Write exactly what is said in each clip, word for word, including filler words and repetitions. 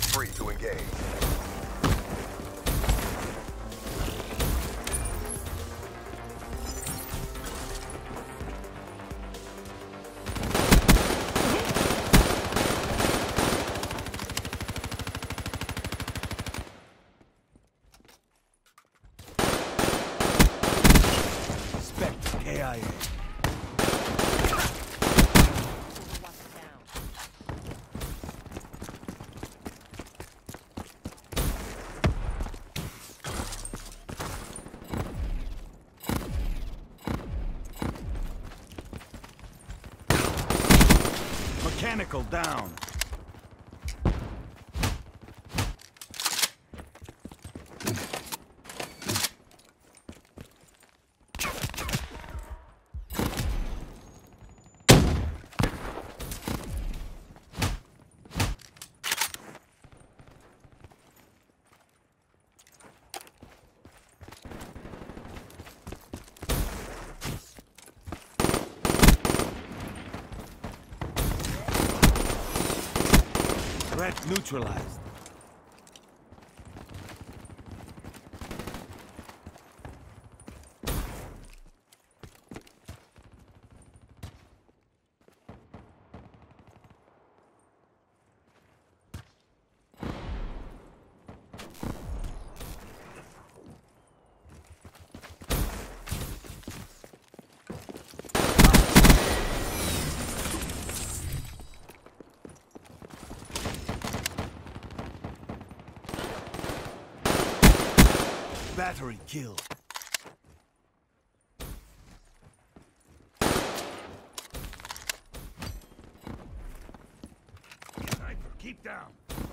free to engage. K I A. Mechanical down. Threat neutralized. Battery killed. Sniper, keep down.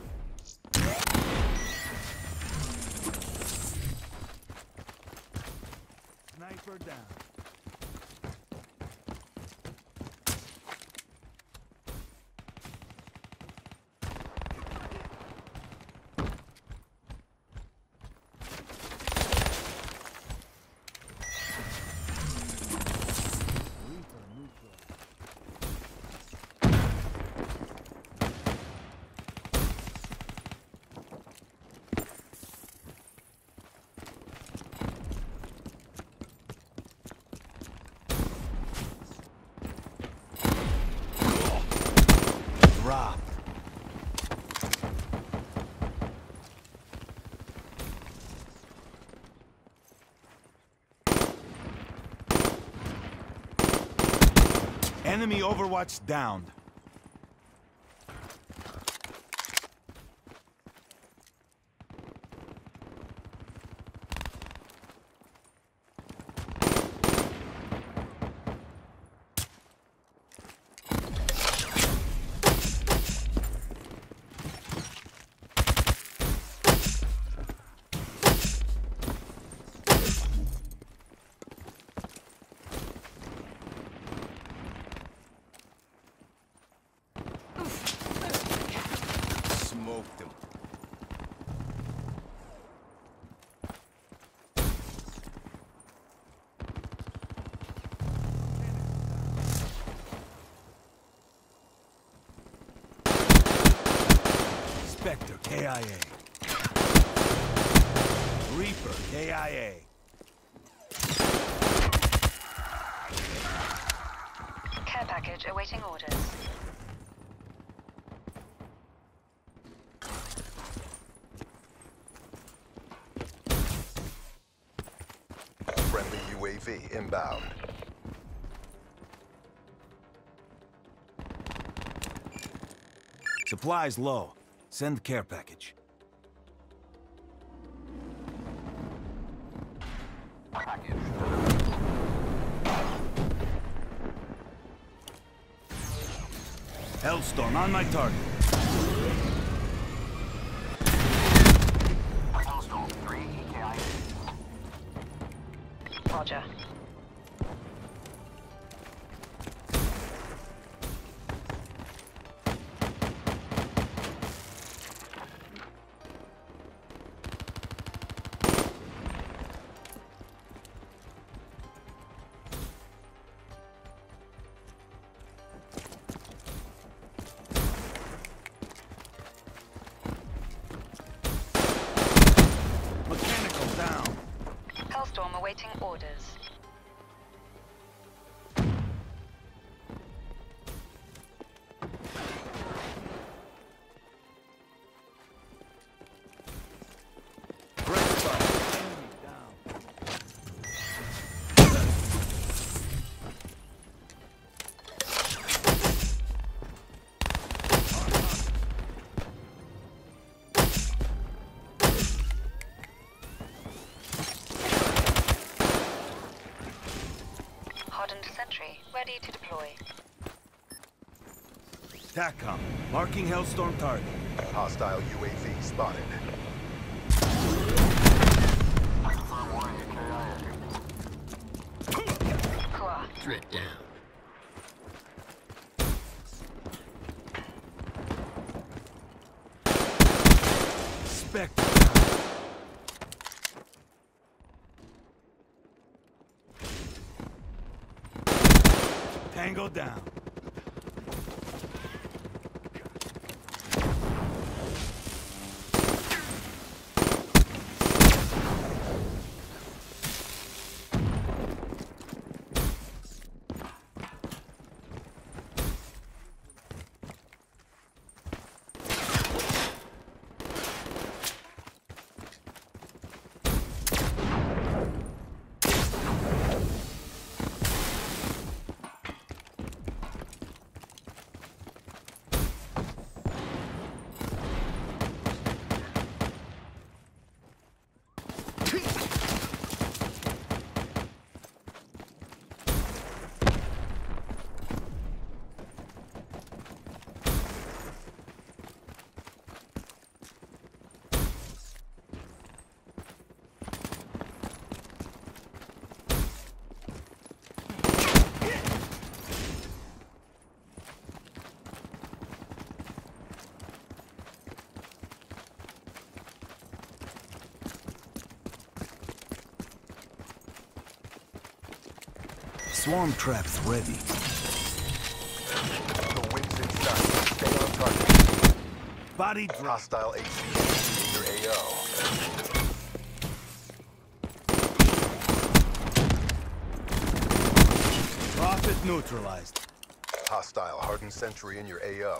Sniper down. Drop. Enemy Overwatch downed. Smoked him. Spectre K I A. Reaper K I A. Care package awaiting orders. Friendly U A V inbound. Supplies low. Send care package. Package. Hellstorm on my target. Hellstorm three K I A. Roger. Awaiting orders. Hardened sentry, ready to deploy. TACCOM, marking Hellstorm target. Hostile U A V spotted. Kua. Threat down. Spectre. Tango down. Swarm traps ready. The wind's in sight. Stay on target. Body drop. Hostile A C in your A O. Prophet neutralized. Hostile hardened sentry in your A O.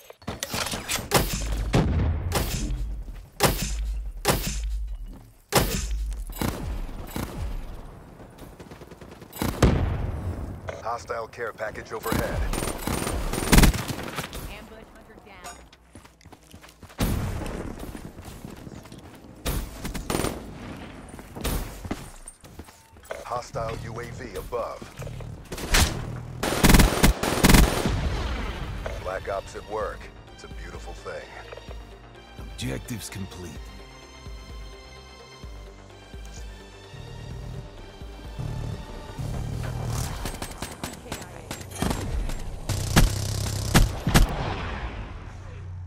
Hostile care package overhead. Ambush hunter down. Hostile U A V above. Black Ops at work. It's a beautiful thing. Objectives complete.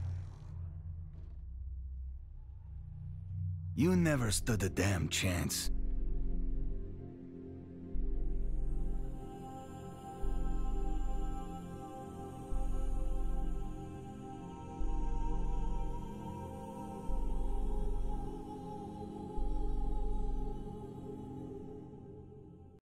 You never stood a damn chance.